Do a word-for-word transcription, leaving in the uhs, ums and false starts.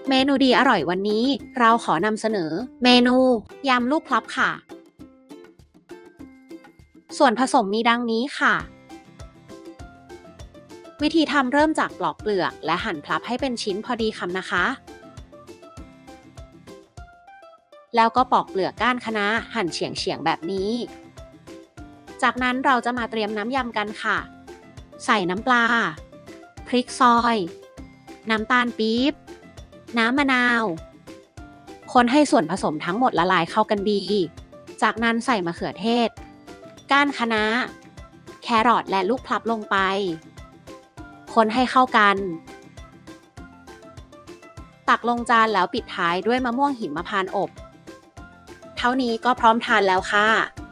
เมนูดีอร่อยวันนี้เราขอนำเสนอเมนูยำลูกพลับค่ะส่วนผสมมีดังนี้ค่ะวิธีทำเริ่มจากปลอกเปลือกและหั่นพลับให้เป็นชิ้นพอดีคำนะคะแล้วก็ปอกเปลือกก้านคะน้าหั่นเฉียงๆแบบนี้จากนั้นเราจะมาเตรียมน้ำยำกันค่ะใส่น้ำปลาพริกซอยน้ำตาลปี๊บน้ำมะนาวคนให้ส่วนผสมทั้งหมดละลายเข้ากันดีจากนั้นใส่มะเขือเทศก้านคะน้าแครอทและลูกพลับลงไปคนให้เข้ากันตักลงจานแล้วปิดท้ายด้วยมะม่วงหิมพานต์อบเท่านี้ก็พร้อมทานแล้วค่ะ